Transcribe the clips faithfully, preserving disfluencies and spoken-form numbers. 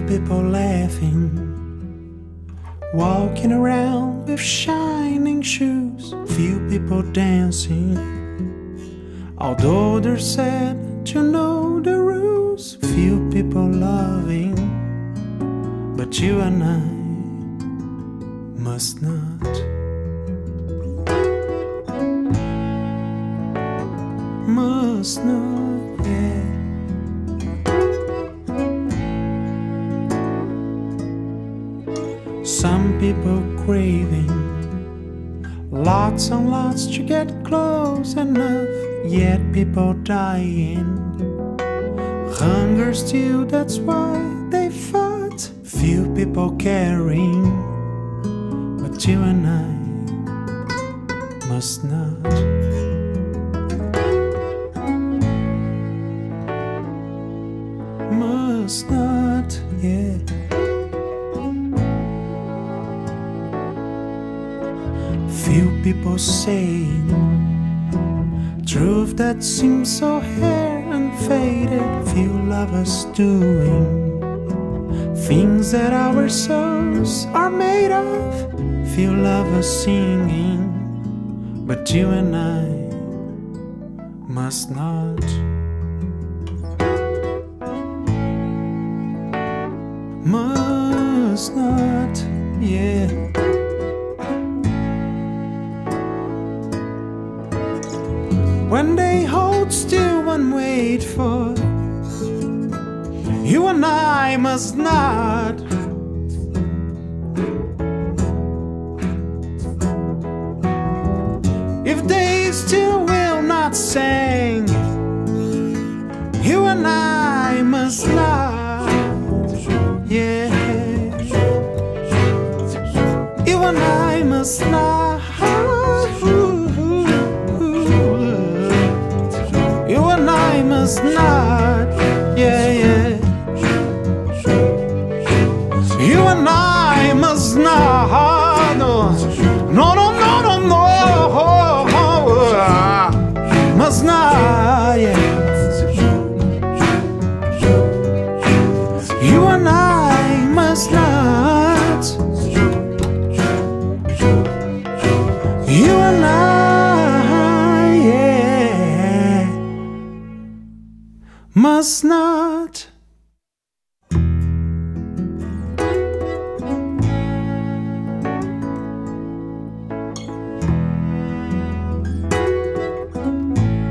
people laughing, walking around with shining shoes. Few people dancing, although they're sad to know the rules. Few people loving, but you and I must not, must not, yeah. Some people craving lots and lots to get close enough, yet people dying. Hunger still, that's why they fought. Few people caring, but you and I must not, must not, yeah. Few people saying truth that seems so rare and faded. Few lovers doing things that our souls are made of. Few lovers singing, but you and I must not, must not, yeah. When they hold still and wait for, you and I must not. If they still will not sing, you and I must not, yeah. You and I must not. I must not, yeah, yeah. You and I must not, no, no, no, no, no, no, must not, yeah. You and I must not. You and I, yeah, must not.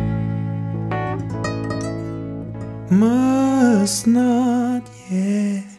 Must not, yeah.